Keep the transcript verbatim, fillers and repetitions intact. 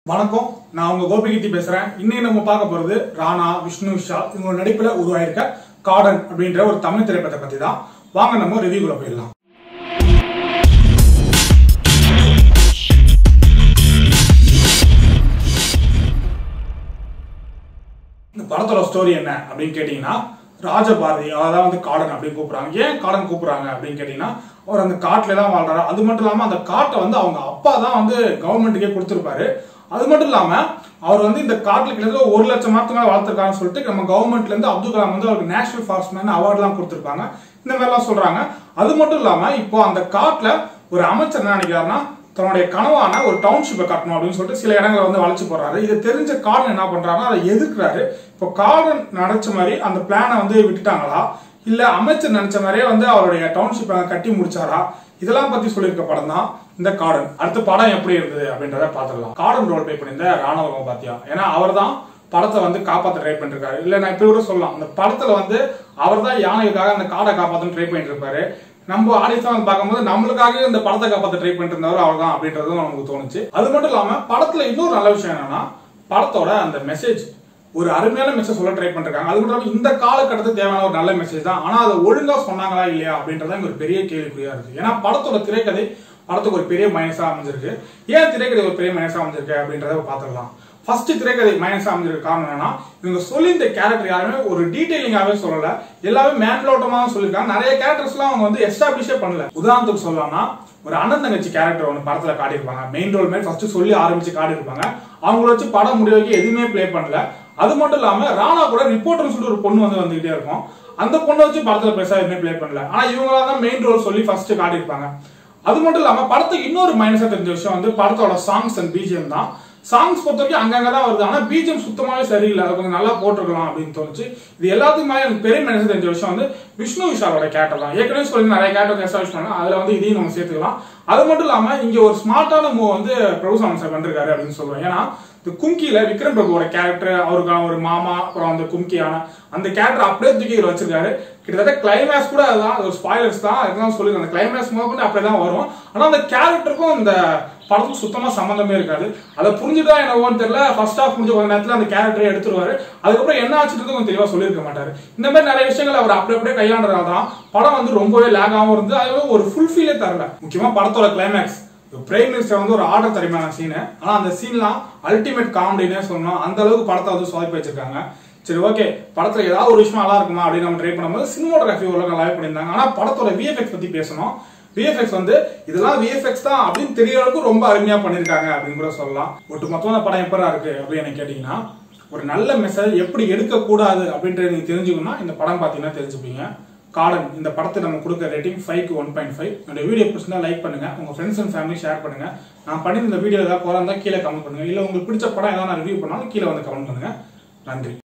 வணக்கம், நான் உங்க கோபிகித்தி பேசுறேன். இன்னைக்கு நம்ம பார்க்க போறது ராணா, விஷ்ணு விஷால் இவங்க நடிப்புல உருவாயிருக்க கார்டன் அப்படின்ற ஒரு தமிழ் திரைப்படத்தை பத்தி தான். வாங்க நம்ம ரிவ்யூக்குள்ள போயிடலாம். இந்த படத்தோட ஸ்டோரி என்ன அப்படின்னு கேட்டீங்கன்னா, ராஜபாரதி அதான் வந்து கார்டன் அப்படின்னு கூப்பிடுறாங்க. ஏன் கார்டன் கூப்பிடுறாங்க அப்படின்னு கேட்டீங்கன்னா, அவர் அந்த காட்டுல தான் வாழ்றாரு. அது மட்டும் இல்லாம அந்த காட்டை வந்து அவங்க அப்பா தான் வந்து கவர்மெண்ட்டுக்கே கொடுத்திருப்பாரு. அது மட்டும் இல்லாம அவர் வந்து இந்த காட்டுல கிட்டத்தட்ட ஒரு லட்சம் மரத்துக்கு மேல வளர்த்திருக்காருன்னு சொல்லிட்டு நம்ம கவர்மெண்ட்ல இருந்து அப்துல் கலாம் வந்து அவருக்கு நேஷனல் ஃபாரஸ்ட் மேன் அவார்டு எல்லாம் கொடுத்திருப்பாங்க. இந்த மாதிரி எல்லாம் சொல்றாங்க. அது மட்டும் இல்லாம இப்போ அந்த காட்டுல ஒரு அமைச்சர் என்ன நினைக்கிறாருன்னா, தன்னுடைய கனவான ஒரு டவுன்ஷிப்பை கட்டணும் அப்படின்னு சொல்லிட்டு சில இடங்களை வந்து வளைச்சு போறாரு. இதை தெரிஞ்ச கார்டன் என்ன பண்றாருன்னா அதை எதிர்க்கிறாரு. இப்போ கார்டன் நினைச்ச மாதிரி அந்த பிளானை வந்து விட்டுட்டாங்களா, இல்ல அமைச்சர் நினைச்ச மாதிரியே வந்து அவருடைய டவுன்ஷிப்பை கட்டி முடிச்சாரா, இதெல்லாம் பத்தி சொல்லியிருக்க படம் தான் இந்த கார்டன். அடுத்த படம் எப்படி இருந்தது அப்படின்றத பாத்துக்கலாம். கார்டன் ரோல் பிளே பண்ணியிருந்த ராணுவ பாத்தியா, ஏன்னா அவர் தான் படத்தை வந்து காப்பாற்ற ட்ரை பண்ணிருக்காரு. இல்ல நான் இப்ப கூட சொல்லலாம், அந்த படத்துல வந்து அவர் தான் யானைக்காக அந்த காடை காப்பாற்ற ட்ரை பண்ணிட்டு இருப்பாரு. நம்ம ஆடியன்ஸா வந்து பார்க்கும்போது நம்மளுக்காக இந்த படத்தை காப்பாற்ற ட்ரை பண்ணிட்டு இருந்தவர் அவர் தான் அப்படின்றதும் நமக்கு தோணுச்சு. அது மட்டும் இல்லாம படத்துல இன்னொரு நல்ல விஷயம் என்னன்னா, படத்தோட அந்த மெசேஜ் ஒரு அருமையான மெசேஜ் சொல்ல ட்ரை பண்ணிருக்காங்க. அது மட்டும் இல்லாம இந்த காலகட்டத்துக்கு தேவையான ஒரு நல்ல மெசேஜ் தான். ஆனா அதை ஒழுங்கா சொன்னாங்களா இல்லையா அப்படின்றத ஒரு பெரிய கேள்விக்குறியா இருக்கு. ஏன்னா படத்தோட திரைக்கதை படத்துக்கு ஒரு பெரிய மைனஸா அமைஞ்சிருக்கு. ஏன் திரைக்கதை ஒரு பெரிய மைனஸா அமைஞ்சிருக்கு அப்படின்றத பாத்துக்கலாம். ஃபர்ஸ்ட் திரைக்கதை மைனஸா அமைஞ்சிருக்க காரணம் என்னன்னா, இவங்க சொல்லி இந்த கேரக்டர் யாருமே ஒரு டீடைலிங்காவே சொல்லல. எல்லாமே மேன்லோட்டமா சொல்லிருக்காங்க. நிறைய கேரக்டர்ஸ் எல்லாம் அவங்க வந்து எஸ்டாப்ளிஷே பண்ணல. உதாரணத்துக்கு சொல்லலாம்னா, ஒரு அண்ணன் தங்கச்சி கேரக்டர் ஒன்று படத்துல காட்டியிருப்பாங்க. மெயின் ரோல் மாதிரி ஃபர்ஸ்ட் சொல்லி ஆரம்பிச்சு காட்டியிருப்பாங்க. அவங்கள வச்சு படம் முடிய வைக்க எதுவுமே பிளே பண்ணல. அது மட்டும் இல்லாம ராணா கூட ரிப்போர்ட்டர்னு சொல்லிட்டு ஒரு பொண்ணு வந்து வந்துகிட்டே இருக்கும். அந்த பொண்ணை வச்சு படத்துல பெருசா எதுவுமே பிளே பண்ணல. ஆனா இவங்களா தான் மெயின் ரோல் சொல்லி ஃபர்ஸ்ட் காட்டியிருப்பாங்க. அது மட்டும் இல்லாம படத்துக்கு இன்னொரு மைனஸா தெரிஞ்ச விஷயம் வந்து படத்தோட சாங்ஸ் அண்ட் பிஜிஎம் தான். சாங்ஸ் பொறுத்த வரைக்கும் அங்கங்கதான் வருது. ஆனா பிஜிஎம் சுத்தமாவே சரியில்லை. அது கொஞ்சம் நல்லா போட்டிருக்கலாம் அப்படின்னு தோணுச்சு. இது எல்லாத்துக்குமே எனக்கு பெரிய மைனஸா தெரிஞ்ச விஷயம் வந்து விஷ்ணு விஷாலோட கேரக்டர் தான். ஏற்கனவே சொல்லி நிறைய கேரக்டர் எஸ்டாப்ளிஷ் பண்ணாங்க. அதுல வந்து இதையும் நம்ம சேர்த்துக்கலாம். அது மட்டும் இல்லாம இங்க ஒரு ஸ்மார்ட்டான மூவ் வந்து பிரபு சாமன் சார் பண்ணிருக்காரு அப்படின்னு சொல்லுவேன். ஏன்னா இந்த கும்கியில விக்ரம் பிரபுவோட கேரக்டர், அவருக்கான ஒரு மாமா, அப்புறம் அந்த கும்கியான அந்த கேரக்டர் அப்படியே தூக்கி இவர் வச்சிருக்காரு. கிட்டத்தட்ட கிளைமேக்ஸ் கூட அதுதான், ஒரு ஸ்பாயிலர்ஸ் தான் இதெல்லாம் சொல்லி அந்த கிளைமேக்ஸ் முதல் அப்படியே தான் வரும். ஆனா அந்த கேரக்டருக்கும் அந்த படத்துக்கு சுத்தமா சம்பந்தமே இருக்காது. அதை புரிஞ்சுதான் என்னவோன்னு தெரியல. ஃபர்ஸ்ட் ஹாஃப் முடிஞ்ச கொஞ்ச நேரத்துல அந்த கேரக்டரை எடுத்துருவாரு. அதுக்கப்புறம் என்ன ஆச்சுன்றது கொஞ்சம் தெளிவா சொல்லியிருக்க மாட்டாரு. இந்த மாதிரி நிறைய விஷயங்கள் அவர் அப்படி அப்படியே கையாண்டதால தான் படம் வந்து ரொம்பவே லேகாவும் இருந்து அது ஒரு ஃபுல் ஃபீலே தரல. முக்கியமா படத்தோட கிளைமேக்ஸ், பிரைம் மினிஸ்டர் வந்து ஒரு ஆர்டர் தரமான சீனு. ஆனா அந்த சீன்லாம் அல்டிமேட் காமெடினே சொல்லணும். அந்த அளவுக்கு படத்தை வந்து சொதப்பி வச்சிருக்காங்க. சரி, ஓகே, படத்துல ஏதாவது ஒரு விஷயம் நல்லா இருக்குமா அப்படின்னு நம்ம ட்ரை பண்ணும்போது சினிமோட்டோகிராஃபி ஓரளவுக்கு நல்லா பண்ணியிருந்தாங்க. ஆனா படத்தோட விஎஃப்எக்ஸ் பத்தி பேசணும். விஎஃப்எக்ஸ் வந்து இதெல்லாம் விஎஃப்எக்ஸ் தான் அப்படின்னு தெரிய அளவுக்கு ரொம்ப அருமையா பண்ணிருக்காங்க அப்படின்னு கூட சொல்லலாம். ஒட்டுமொத்தமான படம் எப்படா இருக்கு அப்படின்னு கேட்டீங்கன்னா, ஒரு நல்ல மெசேஜ் எப்படி எடுக்க கூடாது அப்படின்றது நீங்க தெரிஞ்சுக்கணும்னா இந்த படம் பாத்தீங்கன்னா தெரிஞ்சுப்பீங்க. கார்டன் இந்த படத்தை நம்ம கொடுக்க ரேட்டிங் ஃபைவ் க்கு ஒன் பாயிண்ட் ஃபைவ். என்னோட வீடியோ பிடிச்சிருந்தா லைக் பண்ணுங்க, உங்க ஃப்ரெண்ட்ஸ் அண்ட் ஃபேமிலி ஷேர் பண்ணுங்க. நான் பண்ணி இந்த வீடியோ ஏதாவது குறை இருந்தா கீழே கமெண்ட் பண்ணுங்க. இல்ல உங்களுக்கு பிடிச்ச படம் ஏதாவது நான் ரிவ்யூ பண்ணாலும் கீழே வந்து கமெண்ட் பண்ணுங்க. நன்றி.